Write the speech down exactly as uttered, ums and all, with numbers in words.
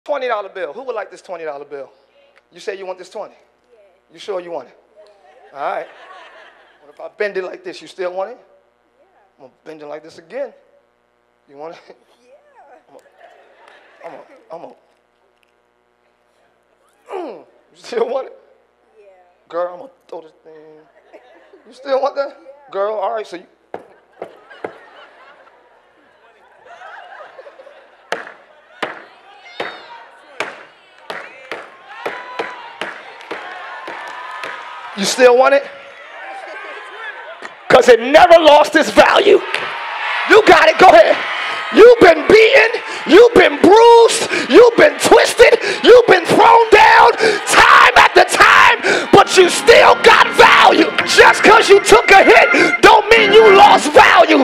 twenty dollar bill. Who would like this twenty dollar bill? You say you want this twenty? Yeah. You sure you want it? Yeah. All right. What if I bend it like this? You still want it? Yeah. I'm going to bend it like this again. You want it? Yeah. I'm going to, I'm going to, mm, you still want it? Yeah. Girl, I'm going to throw this thing. You still want that? Yeah. Girl, all right, so you. You still want it? Because it never lost its value. You got it. Go ahead. You've been beaten. You've been bruised. You've been twisted. You've been thrown down time after time, but you still got value. Just because you took a hit don't mean you lost value.